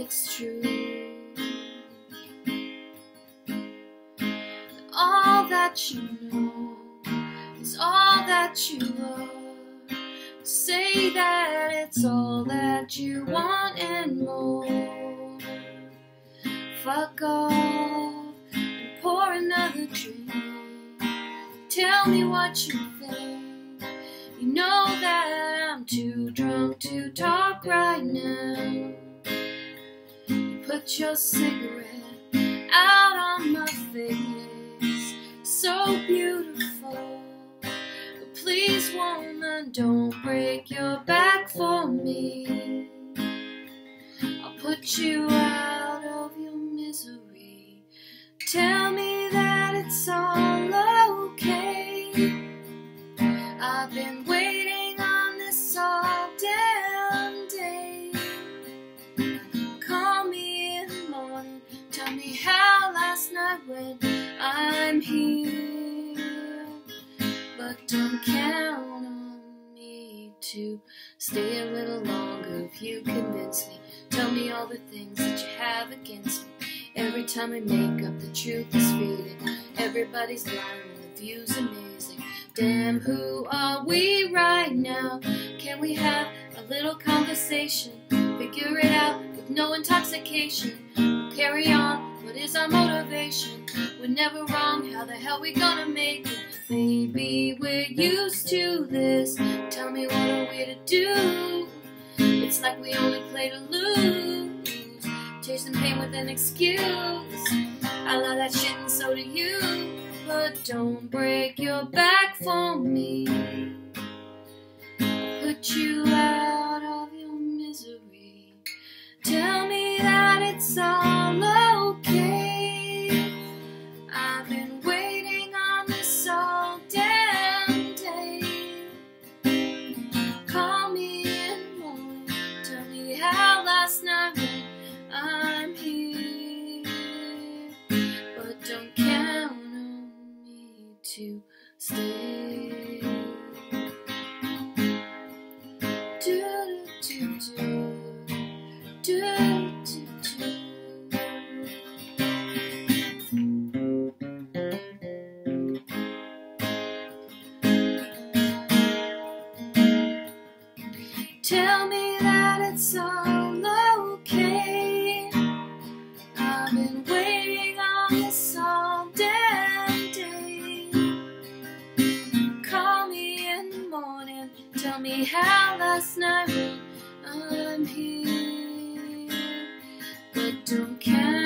makes true. All that you know is all that you are. Say that it's all that you want and more. Fuck off and pour another drink. Tell me what you think. You know that I'm too drunk to talk right now. You put your cigarette out on my face, so beautiful. But please, woman, don't break your back for me. I'll put you out of your misery. Tell me that it's all okay. I've been waiting on this all damn day. Call me in the morning, tell me how last night went. I'm here, but don't count on me to stay a little longer if you convince me. Tell me all the things that you have against me. Every time we make up, the truth is fading. Everybody's lying and the view's amazing. Damn, who are we right now? Can we have a little conversation? Figure it out with no intoxication. We'll carry on, what is our motivation? We're never wrong, how the hell we gonna make it? Baby, we're used to this. Tell me, what are we to do? It's like we only play to lose. Chasing pain with an excuse. I love that shit and so do you. But don't break your back for me. I'll put you out of your misery. Tell me that it's all okay. I've been waiting on this all damn day. Call me in the morning, tell me how last night went. I'm here, but don't count on me to stay. Do do do do do do. Tell me that it's all okay. I've been waiting on this all damn day. Call me in the morning, tell me how last night went. I'm here, but don't count